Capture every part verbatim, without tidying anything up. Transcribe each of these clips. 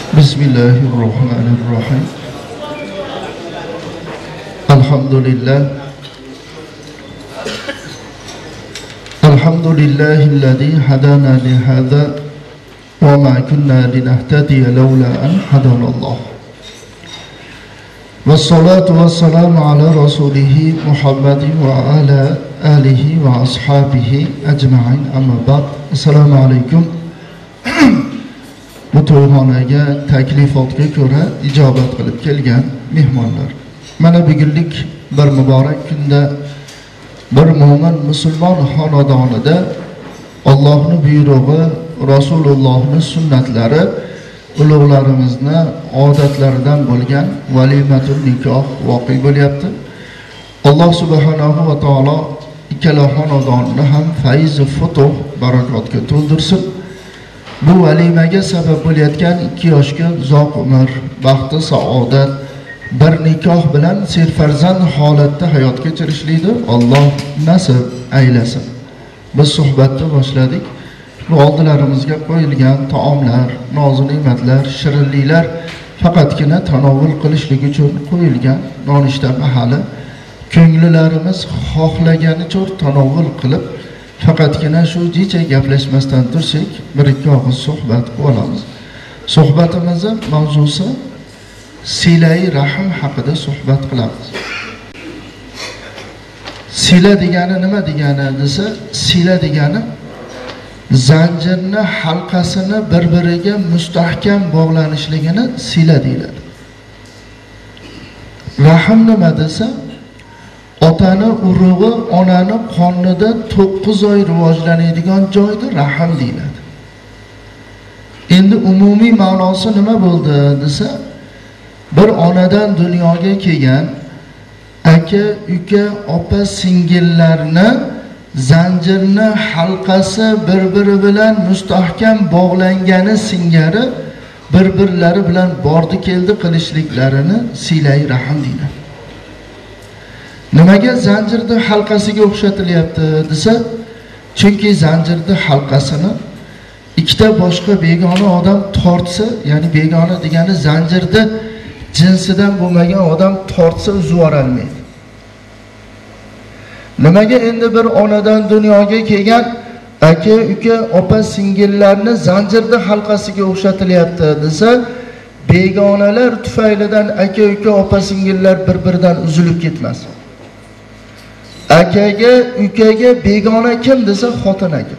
Bismillahirrahmanirrahim. Elhamdülillah. Elhamdülillahillazi hadana li hada ve ma kunna linahtadiya lawla an hadanallah. Vessalatu vesselamu ala rasulihi Muhammedin ve ala alihi ve ashabihi ecmaîn. Amma ba'd. Assalomu alaykum. Bu to'yxonaga taklifotga ko'ra ijobat qilib kelgan mehmonlar. Mana bugunlik bir muborak kunda bir mo'min musulmon xonadonida Allohning buyrug'i, Rasulullohning sunnatlari, ulug'larimizni odatlaridan bo'lgan valimatul nikoh voqea bo'lyapti. Alloh subhanahu va taolo ikkala xonadonni ham fayz va futuh barakotga to'ldirsin. Bu valimaga sabab bo'layotgan ikki yoshga uzoq umr, baxt, saodat, bir nikoh bilan serfarzand holatda hayot kechirishlikni Alloh nasib aylasin. Biz suhbatni boshladik. Bu oldilarimizga qo'yilgan taomlar, noz-ne'matlar, shirinliklar faqatgina tanovul qilishlik uchun qo'yilgan nonushta mahali. Ko'ngillarimiz xohlaganicha tanovul qilib, faqatgina shu jicha gaplashmasdan tursak, bir ikki og'iz suhbat qilib olamiz. Suhbatimizning mavzusi silai rahim haqida suhbat qilamiz. Sila degani nima degani desa, sila degani zanjirni halqasini bir-biriga mustahkam bog'lanishligini sila deyiladi. Rahim nima desa, otani urug'i onani qonida to'qqiz oy rivojlanadigan joyda rahim deyiladi. Endi umumiy ma'nosi nima bo'ldi desa, bir onadan dunyoga kelgan aka, uka, opa, singillarni zanjirni halqasi bir-biri bilan mustahkam bog'langani singari bir-birlari bilan bordi keldi qilishliklarini silai rahim deyiladi. Nimaga zanjirni halqasiga o'xshatilyapti desa, chunki zanjirni halqasini ikkita boshqa begona odam tortsa, ya'ni begona degani zanjirda jinsidan bo'lmagan odam tortsa uzib olmaydi. Nimaga endi bir onadan dunyoga kelgan aka, uka, opa, singillarni zanjirni halqasiga o'xshatilyapti desa, begonalar tufaylidan aka, uka, opa, singillar bir-biridan uzilib ketmasin. Akaga, ukaga begona kim desa, xotin aka.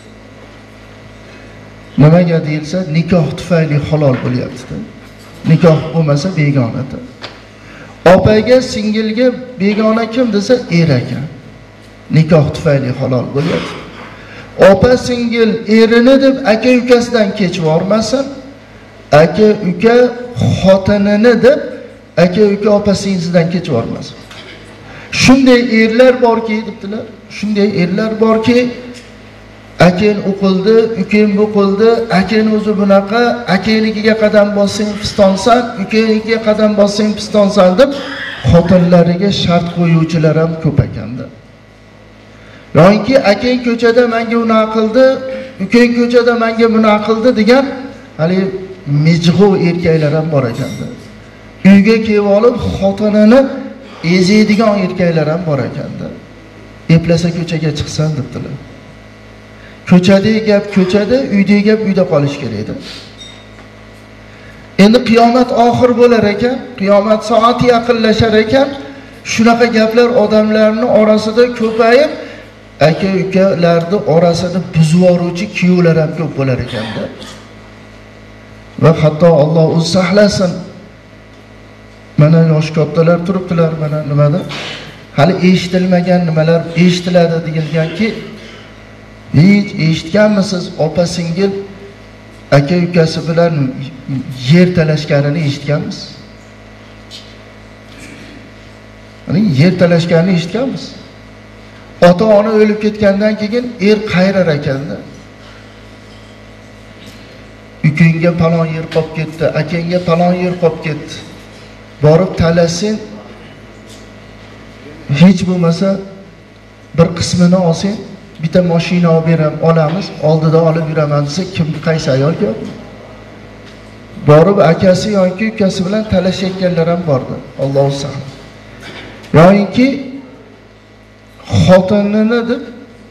Nimaga deyilsa, nikoh tufayli halol bo'lyapti. Nikoh bo'lmasa begonadir. Opaga, singilga begona kim desa, er aka. Nikoh tufayli halol bo'lyapti. Opa, singil erini deb aka, ukasidan kechib yormasin. Aka, uka xotinini deb aka, uka, opa, singilsidan kechib yormasin. Shunday erlar borki, debdilar. Shunday erlar borki, aken o'qildi, uken bu qildi, aken o'zi bunaqa, akenikiga qadam bossang pistonsan, ukenikiga qadam bossang pistonsan deb xotinlariga shart qo'yuvchilar ham ko'p ekanda. Yo'inki aken ko'chada menga uni qildi, uken ko'chada menga buni qildi degan hali mijg'u erkaklar ham bor ekanda. Uyga kelib olib xotinini eziydigan erkaklar ham bor ekanda. Eplasa ko'chaga chiqsan debdilar. Ko'chadagi gap ko'chada, uydagi gap uyda qolish kerak edi. Endi qiyomat oxir bo'lar ekan, qiyomat soati yaqinlashar ekan, shunaqa gaplar odamlarning orasida ko'payib, aka, ukalarni orasida buzib yoruvchi kuyovlar ham ko'p bo'lar ekanda. Va hatto Alloh o'zi saqlasin. Mana yosh kattalar turibdilar, mana nimada? Hali eshitilmagan nimalar eshitiladi deganki, hiç eshitganmisiz, opa singil aka ukasi bilan yer talashganini eshitganmisiz? Hani yer talashganini eshitganmisiz? Ota-ona o'lib ketgandan keyin er qayrar ekanda. Ukenga palon yer qolib ketdi, akenga palon yer qolib ketdi. Borib talasin, hech bo'lmasa bir qismini olsang, bitta mashina olib beram, olamiz, oldida olib yuraman desa, kim qaysi ayol gap? borib akasi yoki ukasi bilan talashayotganlar ham bordi. Alloh saqlasin. Yoki xotinini deb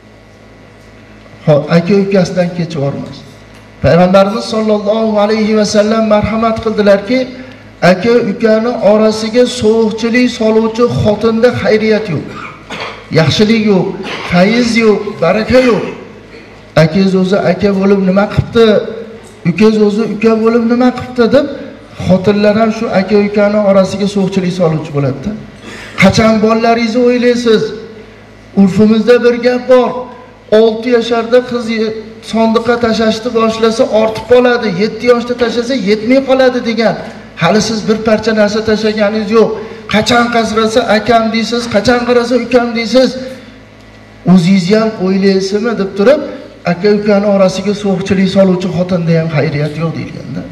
aka ukasidan kechib yormas. Payg'ambarimiz sollallohu alayhi va sallam marhamat qildilarki, aka ukani orasiga sovuqchilik soluvchi xotinda xayriyat yo'q. Yaxshilik yo'q, fayz yo'q, baraka yo'q. Akangiz o'zi aka bo'lib nima qilibdi? Ukangiz o'zi uka bo'lib nima qilibdi deb xotinlar ham shu aka ukani orasiga sovuqchilik soluvchi bo'ladi. Qachon bolalaringizni o'ylaysiz? Urfimizda bir gap bor. olti yasharda qiz sondiqqa tashashni boshlasa ortib qoladi, yetti yoshda tashasa yetmay qoladi degan. Hali siz bir parcha narsa tashlaganingiz yo'q. Qachon qasrasa akam deysiz, qachon qarasa ukam deysiz. O'zingizni ham o'ylaysizmi deb turib, aka ukani orasiga sovuqchilik soluvchi xotinda ham xayriyat yo'q deyilganda.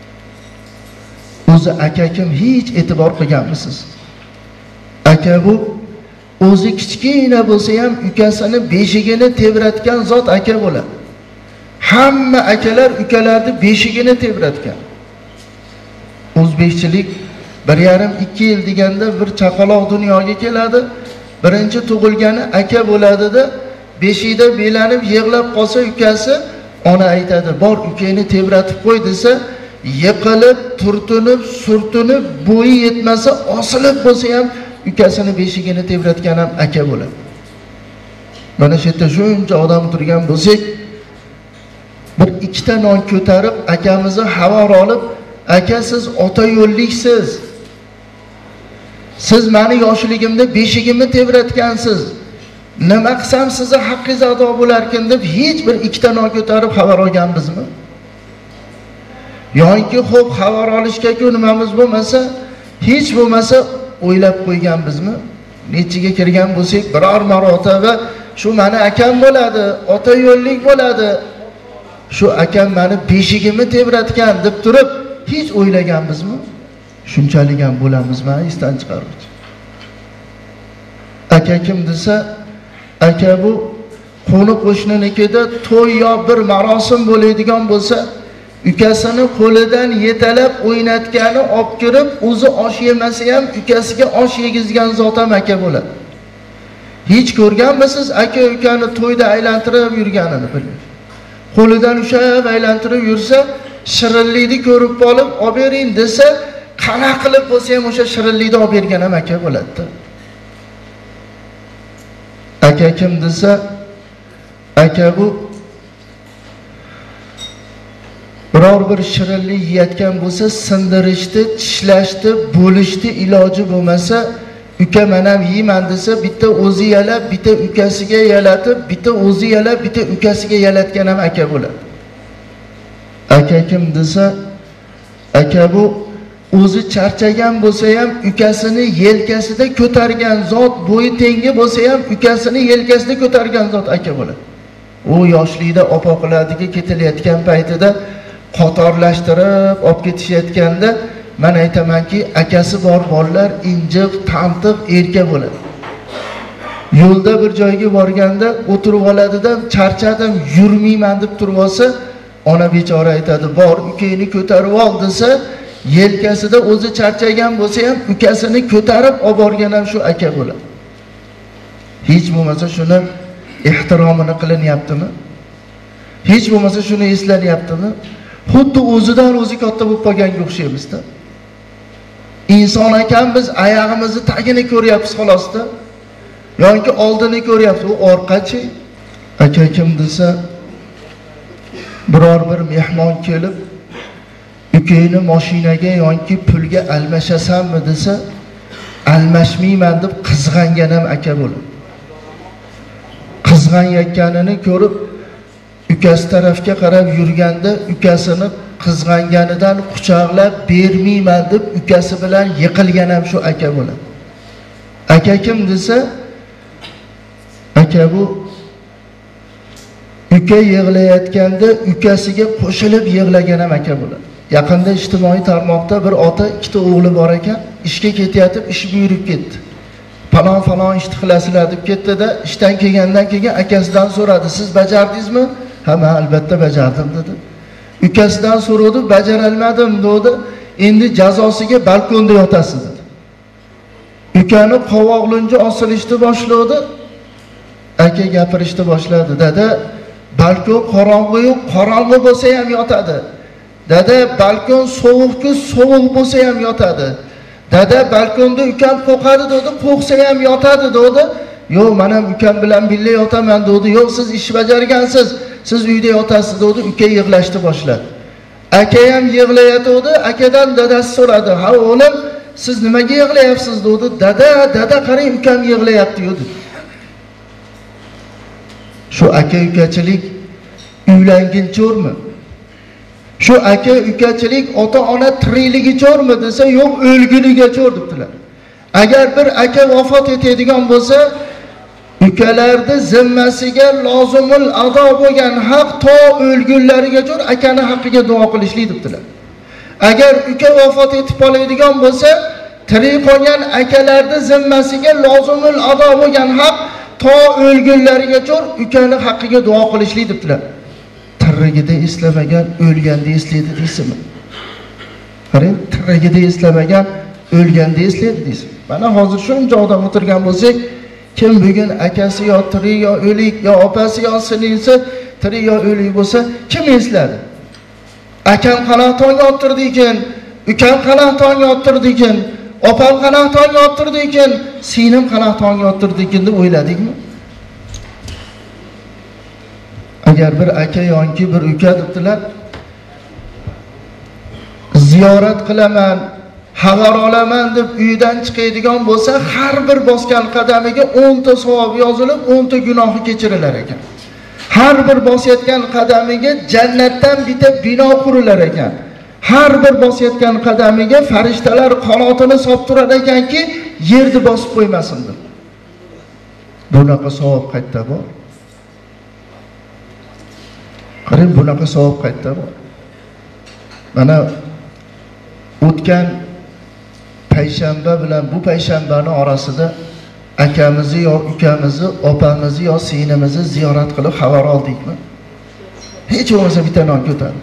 O'zi aka kim hech e'tibor qilganmisiz? Aka bu o'zi kichkina bo'lsa ham ukasini beshigini tebratgan zot aka bo'ladi. Hamma akalar ukalarni beshigini tebratgan. O'zbekchilik bir yarim ikki yil deganda bir chaqaloq dunyoga keladi. Birinchi tug'ilgani aka bo'ladida, beshikda belanib yig'lab qolsa ukasi, ona aytadi, "Bor ukangni tebratib qo'y" desa, yiqilib, turtinib, surtinib, bo'yi yetmasa, osilib bo'lsa ham ukasini beshigini tebratgan ham aka bo'ladi. Mana shu yerda shuncha odam turgan bo'lsak, bir ikkita non ko'tarib akamizni xabar olib, "Aka, siz ota yo'lliksiz. Siz meni yoshligimda beshigimni tebratgansiz. Nima qilsam sizni haqqingiz ado bo'larkin" deb hech bir ikkita non ko'tarib xabar olganmizmi? Yo'qki, xo'p, xabar olishga-ku nimamiz bo'lmasa, hech bo'lmasa o'ylab qo'yganmizmi? Nechiga kirgan bo'lsak, biror marotaba shu meni akam bo'ladi, ota yo'llik bo'ladi. Shu akam meni beshigimni tebratgan deb turib hech o'ylaganmizmi? Shunchalik ham bo'lamizmi esdan chiqaruvchi? Aka kim desa, aka bu qo'ni qo'shninikida to'y yo bir marosim bo'ladigan bo'lsa, ukasini qo'lidan yetalab o'ynatgani olib kirib, o'zi osh yemasa ham ukasiga osh yegizgan zot ham aka bo'ladi. Hech ko'rganmisiz aka ukani to'yda aylantirib yurganini bilmaydi. Qo'lidan ushlab aylantirib yursa, shirinlikni ko'rib qolib, olib bering desa, qana qilib bo'lsa ham o'sha shirinlikni olib bergan ham aka bo'ladi. Aka kim desa, aka bu biror bir shirinlik yeyotgan bo'lsa, sindirishdi, tishlashdi, bo'lishdi, iloji bo'lmasa, uka men ham yeyman desa, bitta o'zi yalab, bitta ukasiga yalatib, bitta o'zi yalab, bitta ukasiga yalatgan ham aka bo'ladi. Aka kim desa, aka bu o'zi charchagan bo'lsa ham ukasini yelkasida ko'targan zot, bo'yi tengi bo'lsa ham ukasini yelkasida ko'targan zot aka bo'ladi. U yoshlikda opoqiladiga ketilayotgan paytida qatorlashtirib olib ketishayotganda men aytamanki, akasi bor bolalar injiq, tantiq, erka bo'ladi. Yo'lda bir joyga borganda o'tirib oladidan, charchadim, yurmayman deb turib olsa, ona bechora aytadi, "Bor, ukangni ko'tarib ol" desa, yelkasida o'zi charchagan bo'lsa ham ukasini ko'tarib olib borgan ham shu aka bo'ladi. Hech bo'lmasa shuni ehtiromini qilinyaptimi? Hech bo'lmasa shuni eslanyaptimi? Xuddi o'zidan o'zi katta bo'lib qolganga o'xshaymiz-da. Inson ekan biz oyog'imizni tagini ko'ryapmiz xolosda. Yoki oldini ko'ryapmiz, u orqachi. Aka kim desa, biror bir mehmon kelib, ukangni mashinaga yoki pulga almashasanmi desa, almashmayman deb qizg'angan ham aka bo'ladi. Qizg'anyotganini ko'rib, ukasi tarafga qarab yurganda, ukasini qizg'anganidan quchoqlab bermayman deb ukasi bilan yiqilgan ham shu aka bo'ladi. Aka kim desa, aka bu uka yig'layotganda ukasiga qo'shilib yig'lagan ham aka bo'ladi. Yaqinda ijtimoiy tarmoqda bir ota ikkita o'g'li bor ekan, ishga ketayotib ish buyurib ketdi. Falon falon ishni qilasizlar deb ketdi-da, ishdan kelgandan keyin akasidan so'radi, "Siz bajardingizmi?" "Ha, men albatta bajardim" dedi. Ukasidan so'radi, bajarolmadim dedi. Endi jazosiga balkonda yotasiz dedi. Ukani qovoqlunji osilishni boshladi. Aka gapirishni boshladi. Dada, balkon qorong'i-yu, qorong'i bo'lsa ham yotadi. Dada, balkon sovuq-ku, sovuq bo'lsa ham yotadi. Dada, balkonda ukam qo'qadi dedi, qo'qsa ham yotadi dedi. Yo'q, men ham ukam bilan birga yotaman dedi. Yo'q, siz ish bajargansiz, siz uyda yotasiz dedi. Uka yig'lashni boshladi. Aka ham yig'layotdi. Akadan dadasi so'radi: "Ha o'g'lim, siz nimaga yig'layapsiz?" dedi. "Dada, dada qarang, ukam yig'layapti" dedi. Shu aka-ukachilik uylangunchormi? Shu aka-ukachilik ota-ona tirikligichormi desa, yo'q, o'lgunigacho'r debdilar. Agar bir aka vafot etadigan bo'lsa, ukalarni zimmasiga lozimul ado bo'lgan haq to o'lgunlarigacho'r akani haqqiga duo qilishlik debdilar. Agar uka vafot etib qoladigan bo'lsa, tirik qolgan akalarni zimmasiga lozimul ado bo'lgan haq to o'lgunlarigacho'r ukani haqqiga duo qilishlik debdilar. Tirigida eslamagan o'lganda eslaydi deysizmi? Qarang, tirigida eslamagan o'lganda eslaydi deysiz. Mana hozir shuncha odam o'tirgan bo'lsak, kim bugun akasi yo tirik yo o'lik yo opasi yo singlisi tirik yo o'lik bo'lsa, kim esladi? Akam qanaqa tongga o'tirdi ekan, ukam qanaqa tongga o'tirdi ekan, opam qanaqa tongga o'tirdi ekan, singlim qanaqa tongga o'tirdi ekan deb o'yladingmi? Agar bir aka yoki bir uka debdilar, ziyorat qilaman, xabar olaman deb uydan chiqadigan bo'lsa, har bir bosgan qadamiga o'n ta savob yozilib, o'n ta gunohi kechirilar ekan. Har bir bosayotgan qadamiga jannatdan bitta bino qurilar ekan. Har bir bosayotgan qadamiga farishtalar qanotini solib turar ekanki, yerni bosib qo'ymasin deb. Bunaqa savob qayerda bor? Qarang, bunaqa savob qayerda bor? Mana o'tgan payshanba bilan bu payshanbaning orasida akamizni yo ukamizni, opamizni yo singlimizni ziyorat qilib xabar oldikmi? Hech bo'lmasa bitta non ko'tarib.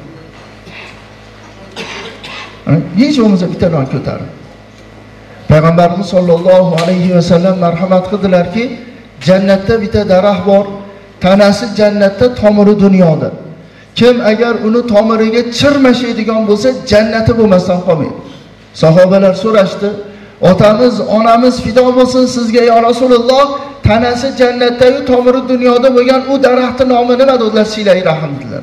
Hech bo'lmasa bitta non ko'tarib. Payg'ambarimiz sollallohu alayhi vasallam marhamat qildilarki, jannatda bitta daraxt bor, tanasi jannatda, tomiri dunyoda. Kim agar uni tomiriga chirmashadigan bo'lsa, jannati bo'lmasdan qolmaydi. Sahobalar so'rashdi: "Otamiz, onamiz fido bo'lsin sizga ya Rasululloh, tanasi jannatda-yu tomiri dunyoda bo'lgan u daraxtning nomi nima?" dedilar. Silai rahim dedilar.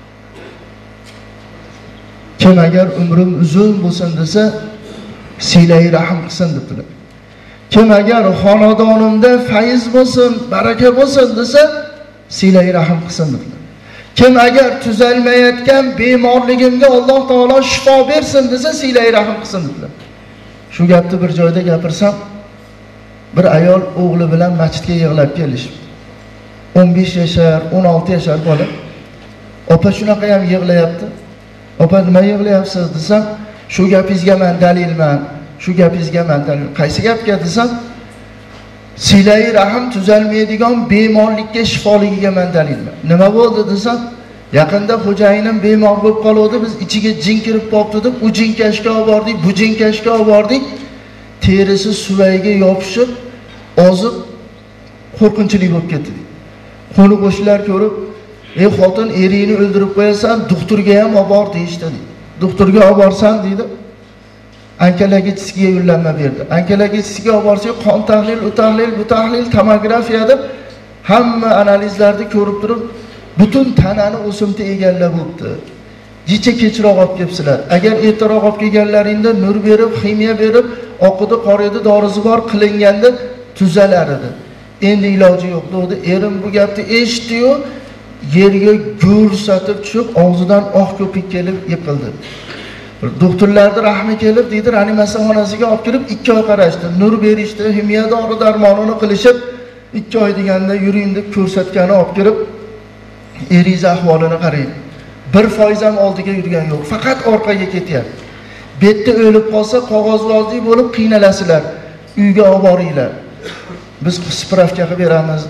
Kim agar umrim uzun bo'lsin desa, silai rahim qilsin dedilar. Kim agar xonadonimda fayz bo'lsin, baraka bo'lsin desa, silai rahim qilsin dedilar. Kim agar tuzalmayotgan bemorligimga Alloh taolo shifo bersin desa, silai rahim qilsin dedilar. Shu gapni bir joyda gapirsam, bir ayol o'g'li bilan masjidga yig'lab kelishdi. o'n besh yashar, o'n olti yashar bola. Opa shunaqa ham yig'layapti. Opa, nima yig'layapsiz desam, shu gapingizga men dalilman, shu gapingizga men dalil. Qaysi gapga desam, silai rahim tuzalmaydigan bemorlikka shifoligiga men dalilman. Nima bo'ldi desam, yaqinda xo'jayinim bemor bo'lib qoldi, biz ichiga jin kirib qoldi deb, u jinkashga olib bordik, bu jinkashga olib bordik. Terisi suvayga yopishib, ozib qo'rqinchli bo'lib ketdi. Qo'ni qo'shnilar ko'rib, "Ey xotin, eringni o'ldirib qo'yasan, doktorga ham olib bor" deyishdi. Doktorga olib borsam deydi, onkologическiga yo'llanma berdi. Onkologическiga olib borsak, qon tahlil, u tahlil, bu tahlil, tomografiya deb hamma analizlarni ko'rib turib, butun tanani o'simta egallab o'tdi. Jicha kechroq olib kelibsizlar. Agar ertaroq olib kelganlaringda nur berib, ximiya berib, oqidi, qoriydi, dorisi bor qilinganda tuzalar edi. Endi iloji yo'q dedi. Erim bu gapni eshitdi-yu, yerga gursatib tushib, og'zidan oq ko'pik kelib yiqildi. Doktorlarga rahmi kelib, deydi, reanimatsiya xonasiga olib kirib, ikki oy qarashdi. Nur berishdi, ximiya dori darmonini qilishib, ikki oy deganda yuring deb ko'rsatgani olib kirib, eringiz ahvolini qarang. bir foiz ham oldiga yurgan yo'q, faqat orqaga ketyapti. Betda o'lib qolsa, qog'ozbozlik bo'lib qiynalasizlar, uyga olib boringlar. Biz spravka qilib beramiz.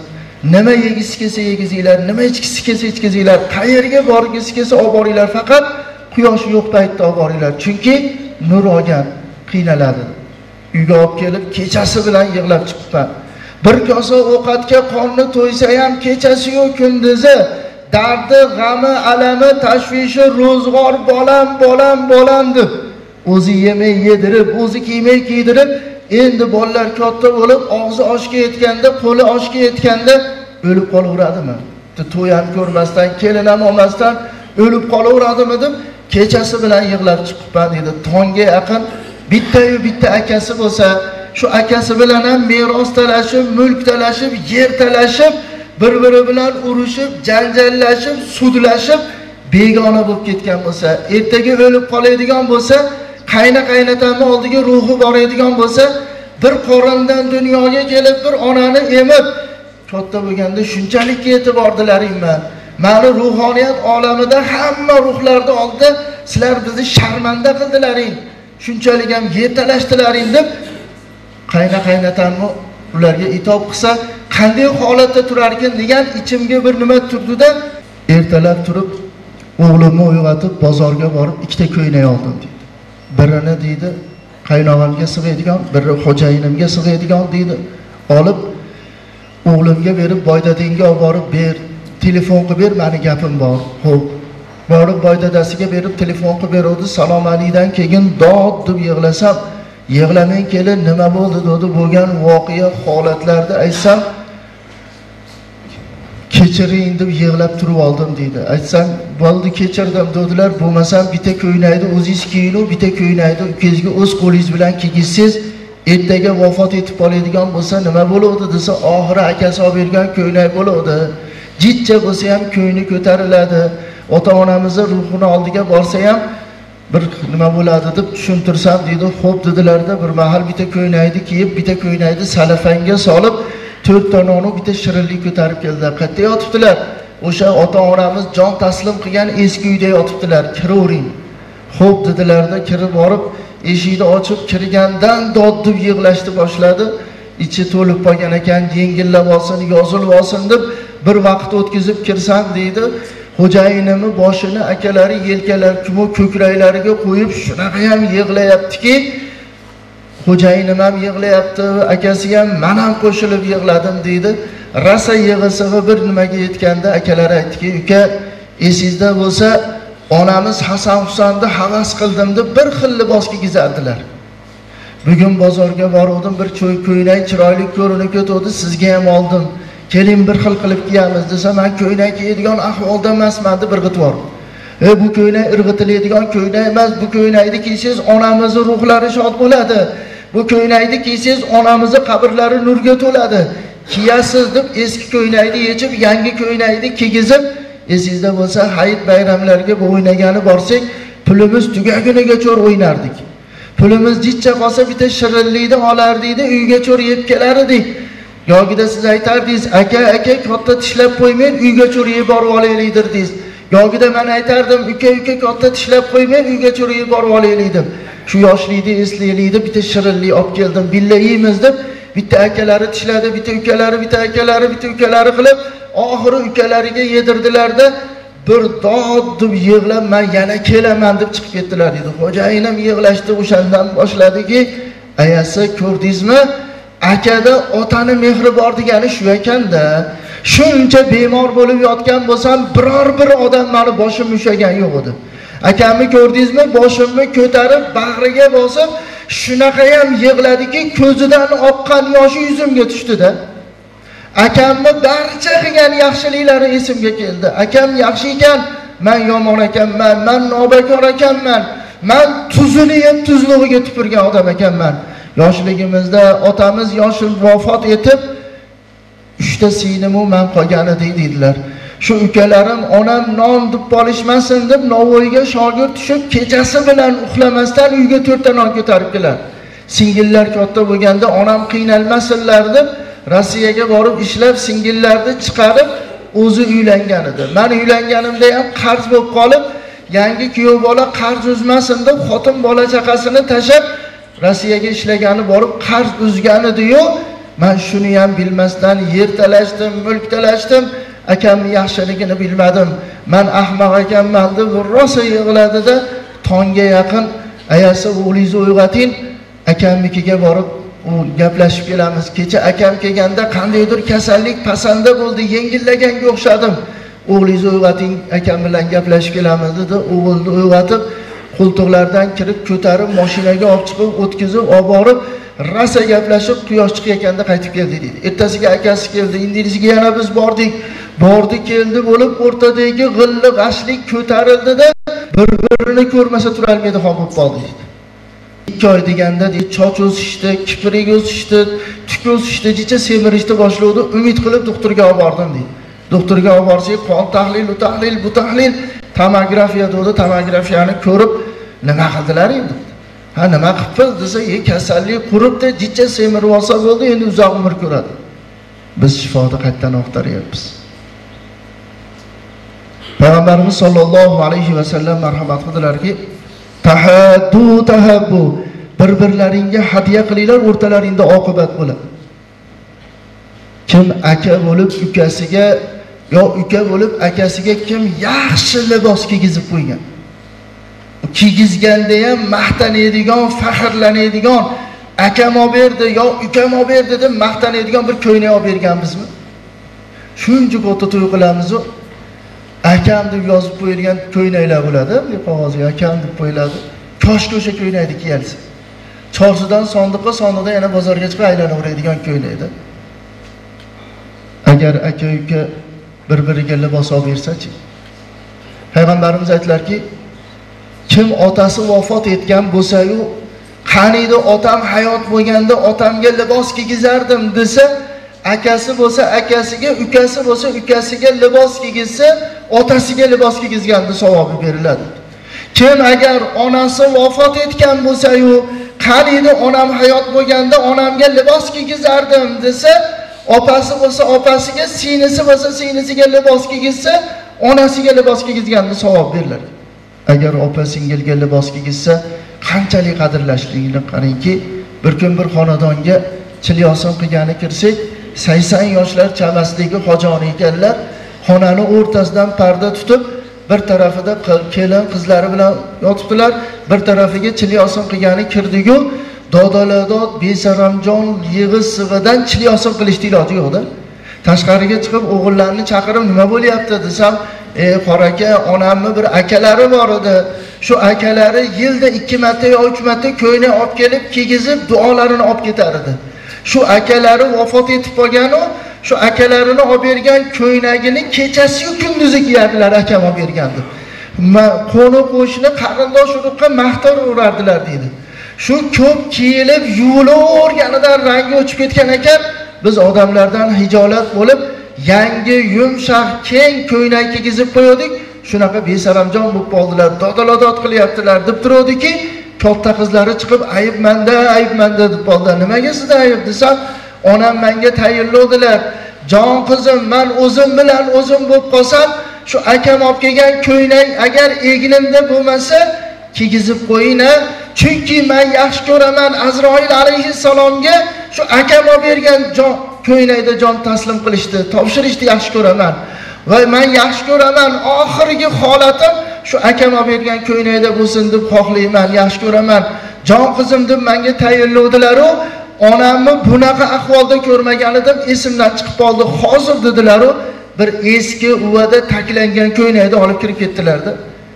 Nima yegisi kelsa yegizinglar, nima ichkisi kelsa ichkizinglar, qayerga borgisi kelsa olib boringlar, faqat quyosh yo'q paytda olib boringlar. Chunki nur olgan, qiynaladi. Uyga olib kelib kechasi bilan yig'lab chiqibman. Bir kosa ovqatga qonni to'ysa ham kechasi-yu kunduzi dardi, g'ami, alami, tashvishi, ro'zg'or bolam, bolam, bolam deb o'zi yemay yedirib, o'zi kiymay kiydirib, endi bolalar katta bo'lib, og'zi oshga yetganda, qo'li oshga yetganda o'lib qolaveradimi? To'y ham ko'rmasdan, kelin ham olmasdan o'lib qolaveradimi deb kechasi bilan yig'lab chiqibman dedi. Tongga yaqin bitta-yu bitta akasi bo'lsa, shu akasi bilan ham meros talashib, mulk talashib, yer talashib, bir-biri bilan urushib, janjallashib, sudlashib, begona bo'lib ketgan bo'lsa, ertaga o'lib qoladigan bo'lsa, qayna-qaynatamni oldiga ruhi boradigan bo'lsa, bir qorindan dunyoga kelib bir onani emib, katta bo'lganda shunchalik e'tibordilaringmi? Mani ruhoniyat olamida hamma ruhlarda oldida sizlar bizni sharmanda qildilaring, shunchalik ham yetalashdilaring deb qayna-qaynatamni ularga itob qilsa, qanday holatda turar ekan degan ichimga bir nima turdi-da, ertalab turib o'g'limni uyg'otib bozorga borib ikkita ko'ylak oldim dedi. Birini deydi qaynog'amga sig'adigan, biri xo'jayinimga sig'adigan deydi. Olib o'g'limga berib boydadinga olib borib ber, telefon qilib ber, meni gapim bor. Xo'p. Borib boydadasiga berib telefon qilib berdi. Salom alaydan keyin dod deb yig'lasam, yig'lamang kelin, nima bo'ldi dedi. Bo'lgan voqea holatlarda aytsam, kechiring deb yig'lab turib oldim deydi. Aytsam, bo'ldi kechirdim dedilar. Bo'lmasam bitta ko'ynakni o'zingiz kiying, bitta ko'ynakni ukangizga o'z qo'lingiz bilan kiygizsiz, ertaga vafot etib qoladigan bo'lsa nima bo'ladi desa, oxiri akasi olib bergan ko'ynak bo'ladi. Jitcha bo'lsa ham ko'yni ko'tariladi. Ota-onamizning ruhini oldiga borsa ham bir nima bo'ladi deb tushuntirsam deydi. Xo'p dedilarda, bir mahal bitta ko'ynakni kiyib, bitta ko'ynakni salafanga solib, to'rtta nonni bitta shirinlik ko'tarib keldilar. Qayerda yotibdilar? O'sha ota-onamiz jon taslim qilgan eski uyda yotibdilar. Kiravering. Xo'p dedilarda, kirib borib, eshikni ochib kirgandan dod deb yig'lashni boshladi. Ichi to'lib qolgan ekan, yengillab olsin, yozilib olsin deb bir vaqt o'tkazib kirsam deydi. Xo'jayinimni boshini akalari yelkalari kumu ko'kraklariga qo'yib shunaqa ham yig'layaptiki, xo'jayinim ham yig'layapti, akasi ham men ham qo'shilib yig'ladim deydi. Rasa yig'isig'i bir nimaga yetganda akalari aytdiki, "Uka, esingizda bo'lsa, onamiz Hasan Husanni havas qildim deb bir xil libos kiygizardilar. Bugun bozorga bordim, bir cho'y ko'ylak chiroyli ko'rinib ketdi, sizga ham oldim. Keling bir xil qilib kiyamiz" desa, men ko'ylak kiyadigan ahvolda emasman deb irg'itib E bu ko'ylak irg'itiladigan ko'ylak emas, bu ko'ylakni kiysangiz onamizning ruhlari shod bo'ladi. Bu ko'ylakni kiysangiz onamizning qabrlari nurga to'ladi. Kiyasiz deb eski ko'ylakni yechib, yangi ko'ylakni kiygizib, esingizda bo'lsa, hayit bayramlarga bu o'ynagani borsak, pulimiz tugaguniga cho'r o'ynardik. Pulimiz jitcha qolsa bitta shirinlikni olardik, uyga cho'r yeb kelar edik. Yogida siz aytardingiz, aka, aka katta tishlab qo'ymang, uyga cho'r yeb borib olaylik derdingiz. Yogida men aytardim, uka, uka katta tishlab qo'ymang, uyga cho'r yeb borib olaylik deb. Shu yoshlikni eslaylik deb bitta shirinlik olib keldim, billa yeymiz deb. Bitta akalari tishladi, bitta ukalari, bitta akalari, bitta ukalari qilib, oxiri ukalariga yedirdilarda, bir dod deb yig'lab, men yana kelaman deb chiqib ketdilar dedi. Xo'jayinim yig'lashdi, o'shandan boshladiki, ayasi ko'rdingizmi? Akada otani mehri bor degani shu ekanda. Shuncha bemor bo'lib yotgan bo'lsam, biror bir odam meni boshim ushagan yo'q edi. Akamni ko'rdingizmi? Boshimni ko'tarib, bag'riga bosib, shunaqa ham yig'ladiki, ko'zidan oqqan yoshi yuzimga tushdi-da. Akamni barcha qilgan yaxshiliklari esimga keldi. Akam yaxshi ekan, men yomon ekanman, men nobakor ekanman. Men tuzini yeb tuzlig'iga tupurgan odam ekanman. Yoshligimizda otamiz yoshi vafot etib, uchta singlim men qolgan edi dedilar. Shu ukalarim onam non deb qolishmasin deb Navoiyga shogird tushib, kechasi bilan uxlamasdan uyga to'rtta non ko'tarib kelar. Singillar katta bo'lganda onam qiynalmasinlar deb Rossiyaga borib ishlab singillarni chiqarib o'zi uylangan edi. Men uylanganimda ham qarz bo'lib qolib, yangi kuyov bola qarz uzmasin deb xotin bola chaqasini tashab Rossiyaga ishlagani borib qarz uzgan edi-yu, Men shuni ham bilmasdan yer talashdim, mulk talashdim, akamning yaxshiligini bilmadim. Men ahmoq ekanman deb rosa yig'ladida tongga yaqin ayasi o'g'lingizni uyg'oting, akamnikiga borib u gaplashib kelamiz. Kecha akam kelganda qandaydir kasallik pasanda bo'ldi, yengillaganga o'xshadim. O'g'lingizni uyg'oting, akam bilan gaplashib kelamiz dedi. O'g'ilni uyg'otib, qo'ltiqlardan kirib ko'tarib mashinaga olib chiqib o'tkazib olib borib rasa gaplashib quyosh chiqayotganda qaytib keldi dedi. Ertasiga akasi keldi, indizga yana biz bordik. Bordi keldi bo'lib o'rtadagi g'illi g'ashlik ko'tarildida bir-birini ko'rmasa tura olmaydi hol bo'lib qoldi dedi. ikki oy deganda dedi, choch o'sishdi, kiprik o'sishdi, tuk o'sishdi, jicha semirishni boshladi. Umid qilib doktorga olib bordim dedi. Doktorga olib borsak, qon tahlil, bu tahlil, bu tahlil, tomografiya dedi, tomografiyani ko'rib nima qildilar endi? Ha, nima qilib desa, "Ey, kasallik quribdi, jicha semirib olsa bo'ldi, endi uzoq umr ko'radi." Biz shifoni qaytdan oqtaryapmiz. Payg'ambarimiz sollallohu alayhi va sallam marhamat qildilarki, tahaddu tahabbu, bir-birlaringga hadya qilinglar, o'rtalaringda oqibat bo'ladi. Kim aka bo'lib ukasiga yo uka bo'lib akasiga kim yaxshi libos kiygizib qo'ygan, kiygizganda ham maqtanadigan, faxrlanadigan, akam olib berdi yo ukam olib berdi deb maqtanadigan bir ko'ylak olib berganmizmi? Shuncha katta to'y qilamiz-ku. Akam deb yozib qo'yilgan ko'ylaklar bo'ladi, bu qog'ozga akam deb qo'yiladi. Koshki o'sha ko'ylakni kiyalsa. Chorsidan sondiqqa, sondiqda yana bozorga chiqib aylanaveradigan ko'ylakda. Agar aka uka bir-biriga libos olib bersa-chi? Payg'ambarimiz aytlarki, kim otasi vafot etgan bo'lsa-yu, qaniydi otam hayot bo'lganda otamga libos kiygizardim desa, akasi bo'lsa akasiga, ukasi bo'lsa ukasiga libos kiygizsa, otasiga libos kiygizganda savobi beriladi. Kim agar onasi vafot etgan bo'lsa-yu, qaniydi onam hayot bo'lganda onamga libos kiygizardim desa, opasi bo'lsa opasiga, singlisi bo'lsa singlisiga libos kiygizsa, onasiga libos kiygizganda savob beriladi. Agar opa singilga libos kiygizsa, qanchalik qadrlashligini qarangki, bir kun bir xonadonga chilyosin qilgani kirsak, sakson yoshlar chamasidagi xojon ekanlar, xonani o'rtasidan parda tutib, bir tarafida kelin qizlari bilan yotibdilar, bir tarafiga chilyosin qilgani kirdigu, dodaladod besaramjon yig'iz sig'idan chilyosin qilishdi iloji yo'qda. Tashqariga chiqib o'g'illarni chaqirib nima bo'lyapti desam, "Ey qoraka, onamni bir akalari bor edi. Shu akalari yilda ikki marta yo uch marta ko'yni olib kelib, kiygizib, duolarini olib ketar edi. Shu akalari vafot etib qolgan-u, shu akalarini olib bergan ko'ynagini kechasi-yu kunduzi kiyardilar, akam olib bergandi. Qo'ni qo'shni qarindosh urug'qa maqtar urardilar" dedi. Shu ko'p kiyilib, yuvilaverganidan rangi o'chib ketgan ekan, biz odamlardan hijolat bo'lib, yangi yumshoq keng ko'ynak kiygizib qo'ydik. Shunaqa besaramjon bo'lib qoldilar, dodaladod qilyaptilar deb turadiki, katta qizlari chiqib ayib menda, ayib menda deb qoldilar. Nimaga sizda ayib desam, onam menga tayinladilar. Jon qizim, men o'zim bilan o'zim bo'lib qolsam, shu akam olib kelgan ko'ynak agar egnimda bo'lmasa, kiygizib qo'ying-a. Chunki men yaxshi ko'raman, Azroil alayhissalomga shu akam olib bergan jon ko'ynakda jon taslim qilishdi, topshirishni yaxshi ko'raman. Va men yaxshi ko'raman, oxirgi holatim shu akam olib bergan ko'ynakda bo'lsin deb xohlayman, yaxshi ko'raman. Jon qizim deb menga tayinladilar-u, onamni bunaqa ahvolda ko'rmaganidim esimdan chiqib qoldi. Hozir dedilar-u, bir eski uvada taklangan ko'ynakda olib kirib ketdilar-da.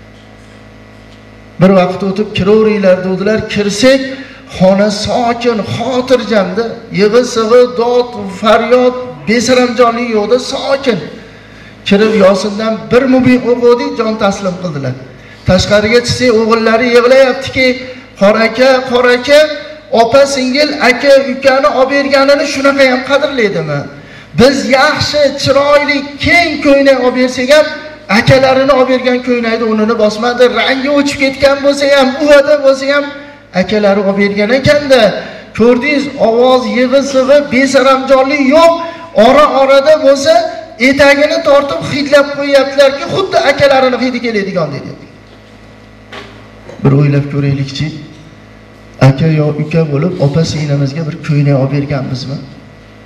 Bir vaqt o'tib kiraveringlar dedilar, kirsak, xona sokin, xotirjamda, yig'i-sig'i, dod, faryod, besaramjonlik yo'qda, sokin. Kirib Yosindan bir mubin o'qidik, jon taslim qildilar. Tashqariga chiqsak, o'g'illari yig'layaptiki, "Qoraka, qoraka, opa singil aka ukani olib berganini shunaqa ham qadrlaydimi? Biz yaxshi, chiroyli, keng ko'ynak olib bersak ham, akalarini olib bergan ko'ynakda o'rnini bosmadi, rangi o'chib ketgan bo'lsa ham, uvada bo'lsa ham akalari olib bergan ekanda, ko'rdingiz, ovoz, yig'i-sig'i, besaramjonlik yo'q, ora-orada bo'lsa, etagini tortib hidlab qo'yaptilarki, xuddi akalarini hidi keladigan" dedi. Bir o'ylab ko'raylikchi, aka yo uka bo'lib, opa singlimizga bir ko'ynak olib berganmizmi?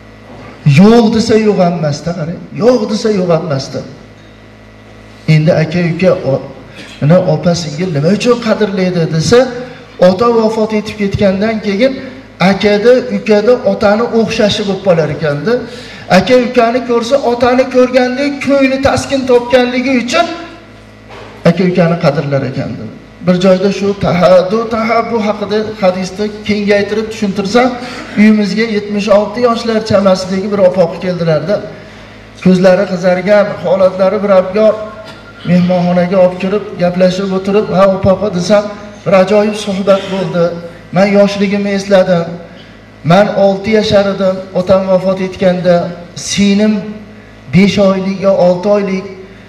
Yo'q desa yo'q emasda, qarang. Yo'q desa yo'q emasda. Endi aka uka ana opa singil nima uchun qadrlaydi desa, ota vafot etib ketgandan keyin akada ukada otani o'xshashi bo'lib qolar ekanda. Aka ukani ko'rsa, otani ko'rgandek ko'ngli taskin topganligi uchun aka ukani qadrlar ekandi. Bir joyda shu tahaddu tahabbu haqida hadisda kengaytirib tushuntirsam, uyimizga yetmish olti yoshlar chamasidagi bir opa keldilarda. Ko'zlari qizargan, holatlari bir abgor, mehmonxonaga olib kirib, gaplashib o'tirib, "Ha, opa" desam, bir ajoyib suhbat bo'ldi. Men yoshligimni esladim. Men olti yashar edim, otam vafot etganda, singlim besh oylik yo olti oylik.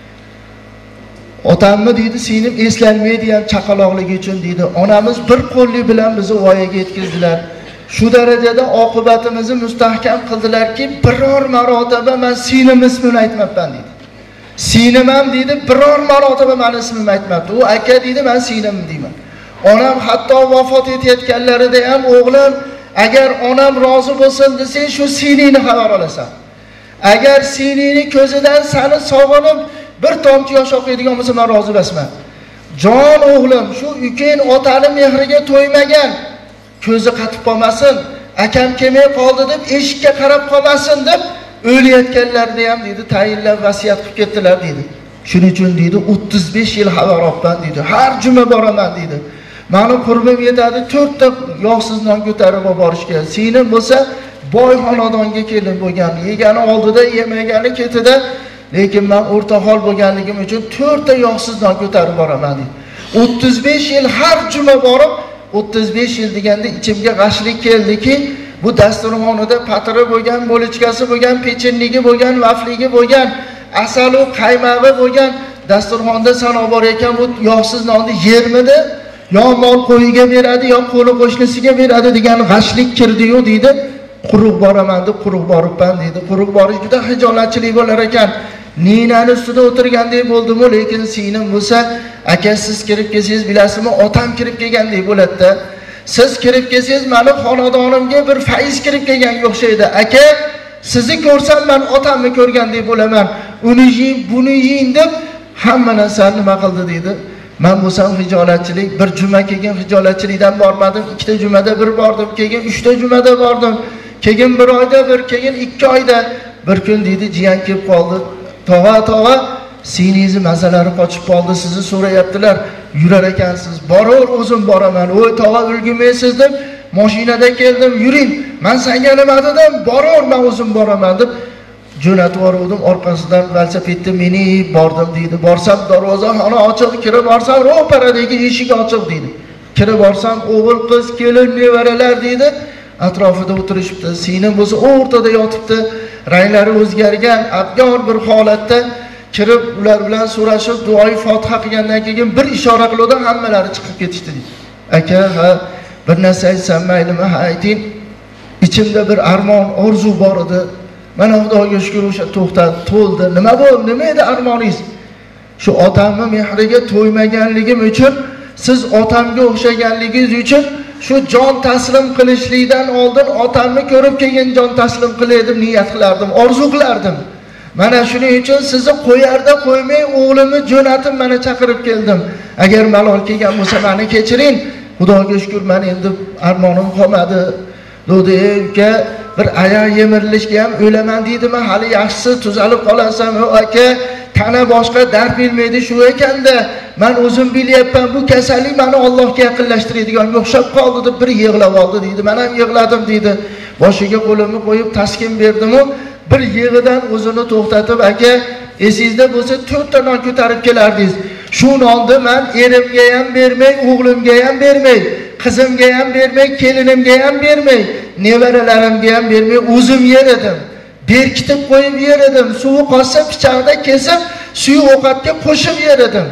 Otamni deydi, singlim eslanmaydi ham chaqaloqligi uchun deydi. Onamiz bir qo'llik bilan bizni voyaga yetkazdilar. Shu darajada oqibatimizni mustahkam qildilarki, biror marotaba men singlim ismini aytmabman deydi. Singlim ham deydi, biror marotaba men ismimni aytmabdi. U aka deydi, men singlim deyman. Onam hatto vafot etayotganlarida ham o'g'lim, agar onam rozi bo'lsin desang, shu singlingni xabar olasan. Agar singlingni ko'zidan seni sog'inib bir tomchi yosh oqiydigan bo'lsa, men rozi emasman. Jon o'g'lim, shu ukang otani mehriga to'ymagan, ko'zi qatib qolmasin, akam kelmay qoldi deb eshikka qarab qolmasin deb o'layotganlarida ham deydi, tayinlab vasiyat qilib ketdilar deydi. Shuning uchun deydi, o'ttiz besh yil xabar olibman deydi. Har juma boraman deydi. Meni qurbim yetadi, to'rtta yog'siz non ko'tarib borishga. Singlim bo'lsa, boy xonadonga kelib bo'lgan, yegani oldida, yemagani ketida, lekin men o'rta hol bo'lganligim uchun to'rtta yog'siz non ko'tarib boraman deydi. o'ttiz besh yil har juma borib, o'ttiz besh yil deganda ichimga g'ashlik keldiki, bu dasturxonida patiri bo'lgan, bo'lichkasi bo'lgan, pechenligi bo'lgan, vafligi bo'lgan, asalu qaymog'i bo'lgan dasturxonda sanab bor ekan, bu yog'siz nonni yermidi? Yo mol qo'yiga beradi, yo qo'li qo'shnisiga beradi degan g'ashlik kirdi-yu deydi. Quruq boraman deb quruq boribman deydi. Quruq borish juda hijolatchilik bo'lar ekan. Ninani ustida o'tirgandek bo'ldim-u, lekin singlim bo'lsa, aka siz kirib kelsangiz bilasizmi, otam kirib kelgandek bo'ladi-da. Siz kirib kelsangiz, meni xonadonimga bir faiz kirib kelganga o'xshaydi. Aka, sizni ko'rsam men otamni ko'rgandek bo'laman. Uni yeying, buni yeying deb hamma narsani nima qildi deydi. Men bo'lsam hijolatchilik, bir juma kelgan hijolatchilikdan bormadim, ikkita jumada bir bordim, keyin uchta jumada bordim, keyin bir oyda bir, keyin ikki oyda bir kun deydi, jiyan kelib qoldi. Tog'a, tog'a, singlingizni mazalari qochib qoldi, sizni so'rayaptilar, yurar ekansiz. Borur, o'zim boraman. Voy tog'a, ulgurmaysiz deb mashinada keldim, yuring. Men senga nima dedim? Borur, men o'zim boraman deb jo'natib yubordim, orqasidan velosipedda meni bordim deydi. Borsam darvoza xona ochiq, kirib borsam ro'paradagi eshik ochiq deydi. Kirib borsam o'g'il, qiz, kelin, nevaralar deydi. Atrofida o'tirishibdi. Singlim bo'lsa o'rtada yotibdi. Ranglari o'zgargan, abgor bir holatda kirib ular bilan so'rashib, duoyi Fotiha qilgandan keyin bir ishora qildi, hammalari chiqib ketishdi deydi. Aka, ha, bir narsa aytsam maylimi? Ha, ayting. Ichimda bir armon, orzu bor edi. Mana Xudoga shukr, o'sha to'xtadi, to'ldi. Nima bo'ldi? Nima edi armoningiz? Shu otamni mehriga to'ymaganligim uchun, siz otamga o'xshaganligingiz uchun shu jon taslim qilishlikdan oldin otamni ko'rib keyin jon taslim qilay deb niyat qilardim, orzu qilardim. Mana shuning uchun sizni qo'yarda qo'ymay o'g'limni jo'natib mana chaqirib keldim. Agar malol kelgan bo'lsa meni kechiring. Xudoga shukr, men endi armonim qolmadi. Dedi, uka, bir aya yemirilishga ham o'laman deydimi? Hali yaxshisi tuzalib qolasan, aka. Tana boshqa dard bilmaydi shu ekanda. Men o'zim bilyapman, bu kasallik meni Allohga yaqinlashtiradigan o'xshab qoldi deb bir yig'lab oldi deydi. Men ham yig'ladim deydi. Boshiga qo'limni qo'yib taskin berdim-u, bir yig'idan o'zini to'xtatib, aka, esingizda bo'lsa to'rtta non ko'tarib kelardingiz. Shu nonni men erimga ham bermay, o'g'limga ham bermay, qizimga ham bermay, kelinimga ham bermay, nevaralarimga ham bermay o'zim yer edim. Berkitib qo'yib yer edim. Suvi qolsa pichoqda kesib, suvi ovqatga qo'shib yer edim.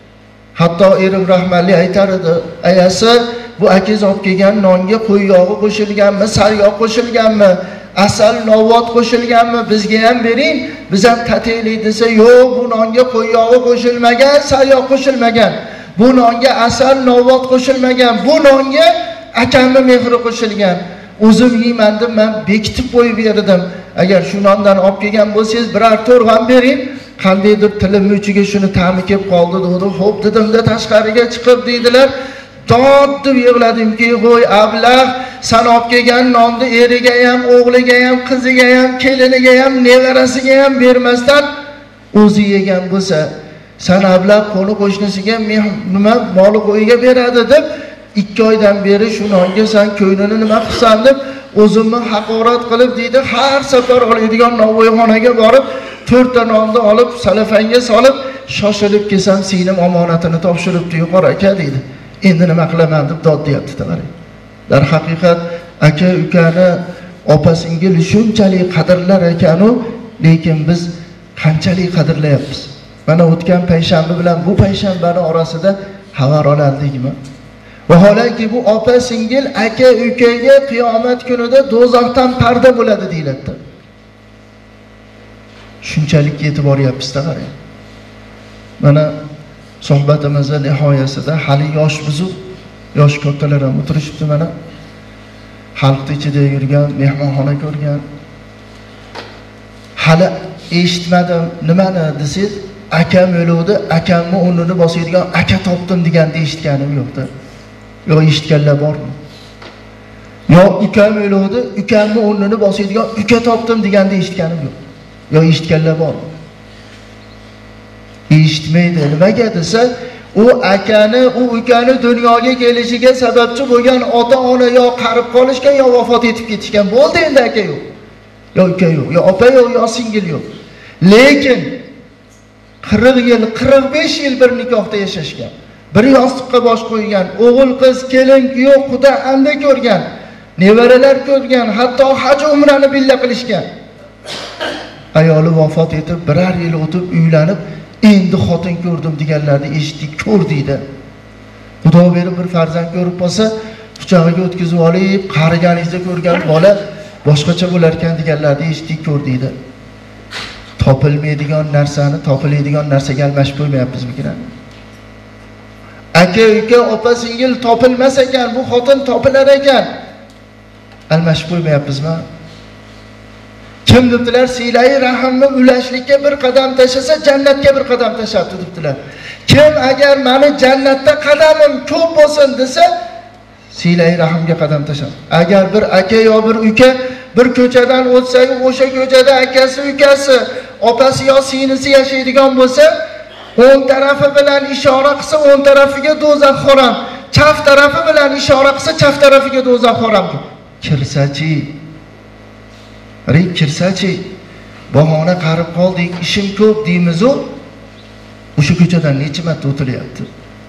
Hatto erim rahmatli aytar edi, ayasi, bu akangiz olib kelgan nonga qo'y yog'i qo'shilganmi, sariyog' qo'shilganmi, asal, novvot qo'shilganmi, bizga ham bering, biz ham tataylik desa, yo'q, bu nonga qo'y yog'i qo'shilmagan, sariyog' qo'shilmagan. Bu nonga asal, novvot qo'shilmagan. Bu nonga akamning mehri qo'shilgan. O'zim yeyman deb men bekitib qo'yib berdim. agar shu nondan olib kelgan bo'lsangiz, biror to'rg'on bering. Qandaydir tilim uchiga shuni ta'mi kelib qoldi dedi. Xo'p dedimda tashqariga chiqib deydilar. Dod deb yig'ladimki, "Qo'y ablah, sen olib kelgan nonni eriga ham, o'g'liga ham, qiziga ham, keliniga ham, nevarasiga ham bermasdan o'zi yegan bo'lsa, sen ablah qo'ni qo'shnisiga nima mol qo'yiga beradi" deb ikki oydan beri shu nonga sen ko'nglini nima qilsan deb o'zimni haqorat qilib deydi. Har safar oladigan novvoyxonaga borib to'rtta nonni olib salafanga solib shoshilib kelsam, singlim omonatini topshiribdi yuqor aka deydi. Endi nima qilaman deb dod deyapti qarang. Dar haqiqat aka ukani opa singil shunchalik qadrlar ekanu, lekin biz qanchalik qadrlayapmiz. Mana o'tgan payshanba bilan bu payshanbaning orasida xabar olardikmi? Vaholanki bu opa singil aka ukaga qiyomat kunida do'zaxdan parda bo'ladi deyiladi. Shunchalik yetib boryapmiz-da qarang. Mana suhbatimizning nihoyasida hali yosh buzuq, yosh kattalar ham o'tirishibdi mana. Xalqning ichida yurgan, mehmonxona ko'rgan. Hali eshitmadim nimani desangiz, akam o'ldi, akamni o'rnini bosadigan aka topdim deganda eshitganim yo'qdi. Yo eshitganlar bormi? Yo ukam o'ldi, ukamni o'rnini bosadigan uka topdim deganda eshitganim yo'q. Yo eshitganlar bormi? Eshitmaydi. Nimaga desa, u akani, u ukani dunyoga kelishiga sababchi bo'lgan ota-ona yo qarib qolishgan yo vafot etib ketishgan. Bo'ldi endi aka yo'q. Yo uka yo'q, yo opa yo'q, yo singil yo'q. Lekin qirq yil, qirq besh yil bir nikohda yashashgan. Bir yostiqqa bosh qo'ygan, o'g'il qiz, kelin, kuyov, quda anda ko'rgan, nevaralar ko'rgan, hatto haj umrani billa qilishgan. Ayoli vafot etib, birar yil o'tib uylanib, endi xotin ko'rdim deganlarni eshitdik, ko'rdikda. Xudo berib bir farzand ko'rib qolsa, quchog'iga o'tkazib olib, qariganingizda ko'rgan bola boshqacha bo'lar ekan deganlarni eshitdik, ko'rdikda. Topilmaydigan narsani topiladigan narsaga almashib qo'ymayapmizmi? Aka, uka, opa, singil topilmas ekan, bu xotin topilar ekan. Almashib qo'ymayapmizmi? Kim debdilar, silai rahimni ulashlikka bir qadam tashlasa, jannatga bir qadam tashlaydi debdilar. Kim agar meni jannatda qadamim ko'p bo'lsin desa, silai rahimga qadam tashlaydi. Agar bir aka yo bir uka bir ko'chadan o'tsa, o'sha ko'chada akasi, ukasi, opasi yo singlisi yashaydigan bo'lsa, o'ng tarafi bilan ishora qilsa, o'ng tarafiga do'zax harom. Chap tarafi bilan ishora qilsa, chap tarafiga do'zax harom. Kirsachi Rik kirsachi, bahona qarib qoldik, ishim ko'p deymiz-u, o'sha ko'chadan necha marta o'tilyapti.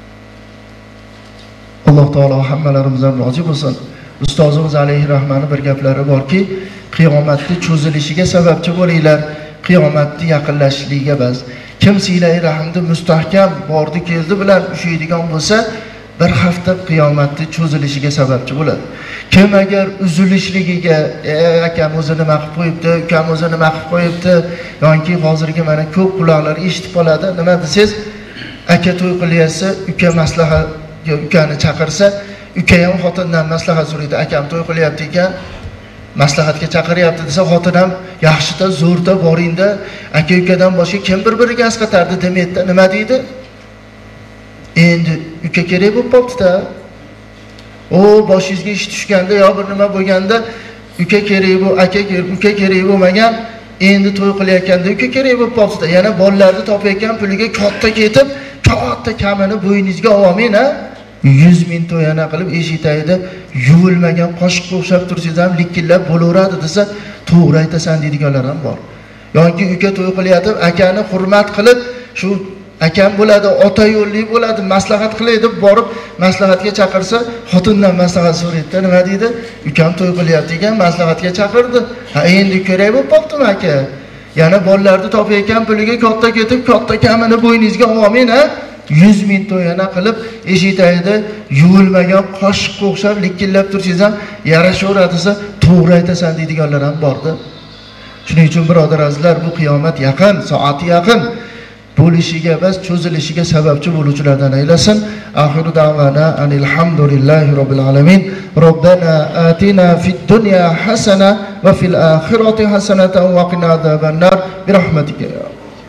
Alloh taolo hammalarimizdan rozi bo'lsin. Ustozimiz alayhi rahmani bir gaplari borki, qiyomatning cho'zilishiga sababchi bo'linglar, qiyomatning yaqinlashishiga bas. Kim silai rahmda mustahkam bordi keldi bilan ushaydigan bo'lsa, bir hafta qiyomatning cho'zilishiga sababchi bo'ladi. Kim agar uzilishligiga, "E, akam o'zi nima qilib qo'yibdi, ukam o'zi nima qilib qo'yibdi", yoki hozirgi mana ko'p quloqlar eshitib qoladi. Nima desangiz, aka to'y qilyapsa, uka maslahat, ukani chaqirsa, uka ham xotindan maslahat so'raydi. Akam to'y qilyapti ekan, maslahatga chaqiryapti desa, xotin ham yaxshida, zo'rda boringda, aka ukadan boshqa kim bir-biriga asqatardi demaydi. Nima deydi? Endi uka kerak bo'lib qopti-da. O boshingizga ish tushganda yo bir nima bo'lganda uka kerak bu, aka kerak, uka kerak bo'lmagan, endi to'y qilayotganda uka kerak bo'lib qopti-da. Yana bolalarni topayotgan puliga katta ketib, katta kamini bo'yingizga olmang, ha? yuz ming to'yana qilib eshik tagida yuvilmagan qoshiqqa o'xshab tursangiz ham likillab bo'laveradi desa, to'g'ri aytasan deydiganlar ham bor. Yoki uka to'y qilyapti, akani hurmat qilib, shu akam bo'ladi, ota yo'lli bo'ladi, maslahat qilaydi deb borib maslahatga chaqirsa, xotindan maslahat so'raydi. Nima deydi? Ukam to'y qilyapti ekan, maslahatga chaqirdi. Ha, endi kerak bo'lib qoptimi aka? Yana bolalarni topayotgan puliga katta ketib, katta kamini bo'yningizga olmang, ha? yuz ming to'yana qilib eshik tagida yuvilmagan qoshiqqa o'xshab likillab tursangiz ham yarashaveradi desa, to'g'ri aytasan deydiganlar ham bordi. Shuning uchun birodar azizlar, bu qiyomat yaqin, soati yaqin. bo'lishiga emas, cho'zilishiga sababchi bo'luvchilardan aylasin. Axiru da'vana alhamdulillahi robbil alamin. Robbana atina fid dunya hasana va fil akhirati hasanatan wa qina adhabannar bi rahmatika ya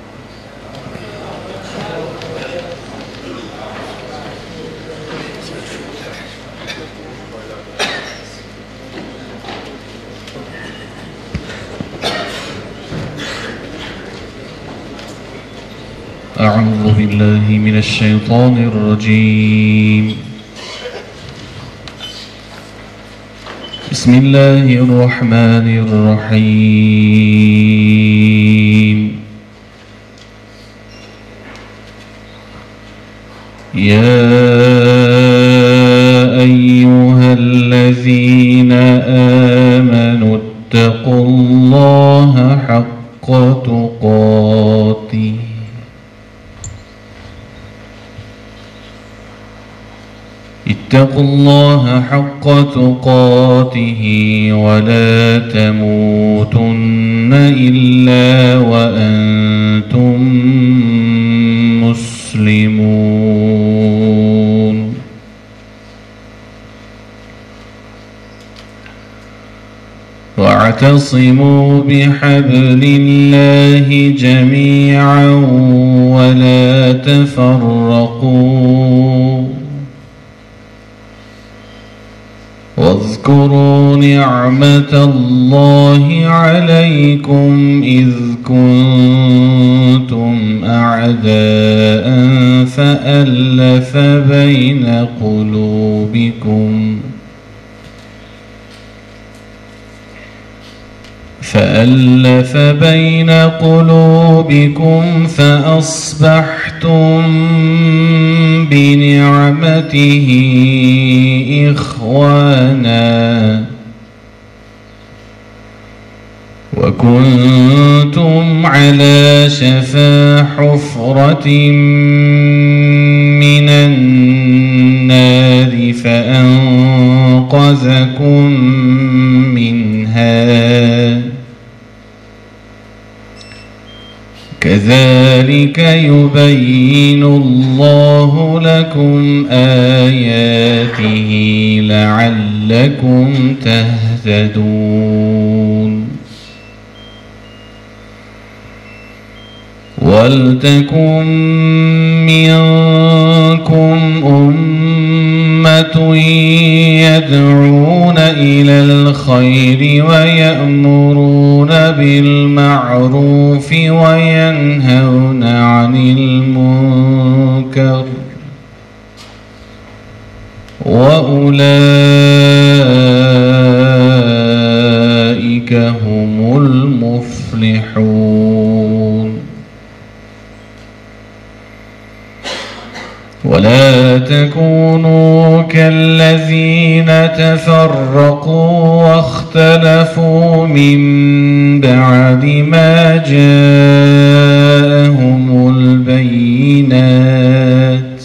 أعوذ بالله من الشيطان الرجيم. بسم الله الرحمن الرحيم. يا أيها الذين آمنوا اتقوا الله حق تقاته اتقوا الله حق تقاته ولا تموتن إلا وأنتم مسلمون. واعتصموا بحبل الله جميعا ولا تفرقوا واذكروا نعمة الله عليكم إذ كنتم أعداء فألف بين قلوبكم فألف بين قلوبكم فأصبحتم بنعمته إخوانا وكنتم على شفا حفرة من النار فأنقذكم منها كذلك يبين الله لكم آياته لعلكم تهتدون. ولتكن منكم أمة يدعون إلى الخير ويأمرون بالمعروف وينهون عن المنكر وأولئك هم المفلحون. ولا تكونوا كالذين تفرقوا واختلفوا من بعد ما جاءهم البينات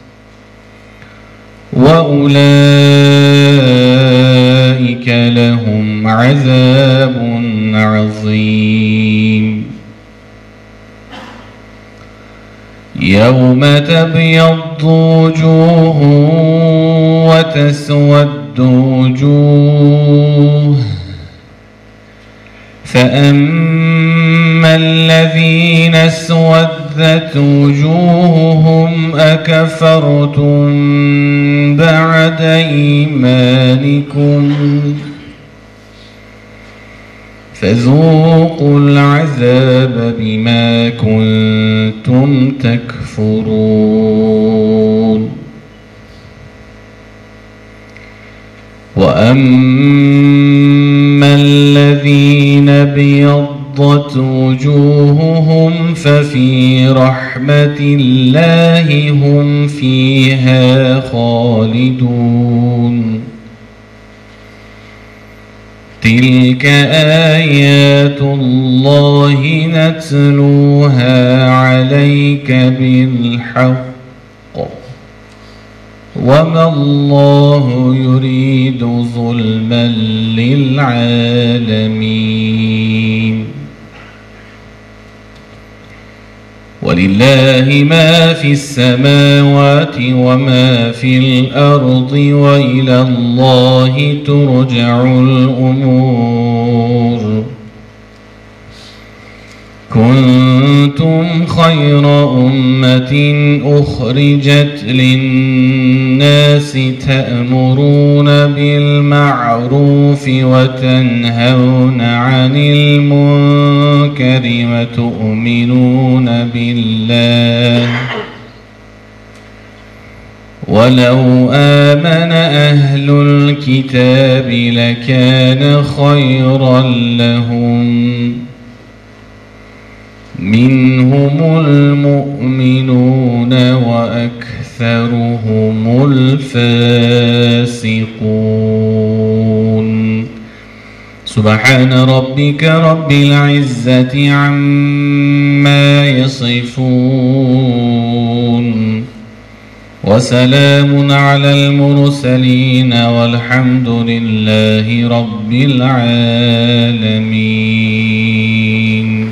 وأولئك لهم عذاب عظيم. يوم تبيض وجوه وتسود وجوه فأما الذين اسودت وجوههم أكفرتم بعد إيمانكم فذوقوا العذاب بما كنتم تكفرون. وأما الذين ابيضت وجوههم ففي رحمة الله هم فيها خالدون. تلك آيات الله نتلوها عليك بالحق وما الله يريد ظلما للعالمين. ولله لله ما في السماوات وما في الأرض وإلى الله ترجع الأمور كنتم خير أمة أخرجت للناس تأمرون بالمعروف وتنهون عن المنكر وتؤمنون بالله ولو آمن أهل الكتاب لكان خيرا لهم منهم المؤمنون وأكثرهم الفاسقون سبحان ربك رب العزة عما يصفون وسلام على المرسلين والحمد لله رب العالمين.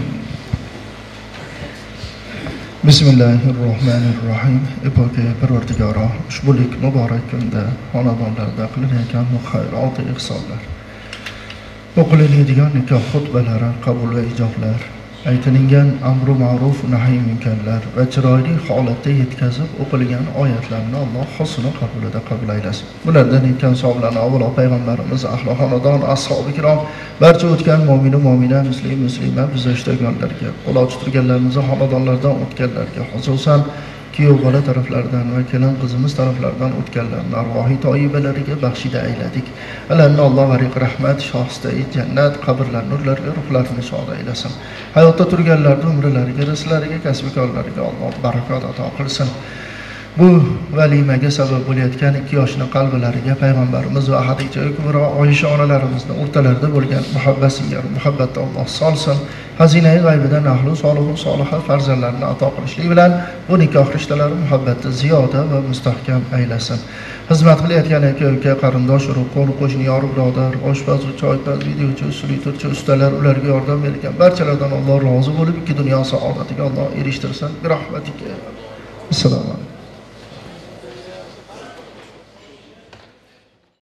Bismillahirrohmanirrohim. Epoke Parvardigoro, ushbulik muborak kunda xonadonlarda qilinayotgan xayrot ihsonlar, o'qilinadigan nikoh xutbalari, qabul va ijoblar, aytilingan amru ma'ruf nahiy munkarlar va chiroyli holatda yetkazib o'qilgan oyatlarni Alloh husni qabulida qabul aylasin. Bulardan etgan savoblarni avvalo payg'ambarimiz, ahli xonadon, ashabi kirom, barcha o'tgan mo'minu mo'mina, muslim muslima, biz ishtaganlarga, qo'l ochib turganlarimizni xonadonlardan o'tganlarga, xususan kuyov bola taraflaridan va kelin qizimiz taraflaridan o'tganlarni arvohi toyibalariga baxshida ayladik. Alanni Alloh g'ariq rahmat, shohistay jannat, qabrlar nurlarga, ruhlarini shod aylasin. Hayotda turganlarning umrlariga, rizqlariga, kasb-korlariga Alloh barakot ato qilsin. Bu valimaga sabab bo'layotgan ikki yoshning qalblariga payg'ambarimiz va Hadicha kubro Oysha onalarimizning o'rtalarida bo'lgan muhabbat singari muhabbatda Alloh solsin. Xazinai g'aybidan ahli solihu soliha farzandlarni ato qilishlik bilan bu nikoh rishtalari muhabbatda ziyoda va mustahkam aylasin. Xizmat qilayotgan aka-uka, qarindosh, urug', qo'ni qo'shni, yor birodar, oshpaz, choypaz, videochi, usuliyturchi ustalar, ularga yordam bergan barchalardan Alloh rozi bo'lib, ikki dunyo saodatiga Alloh erishtirsin. Bir rahmatika. Assalomu alaykum.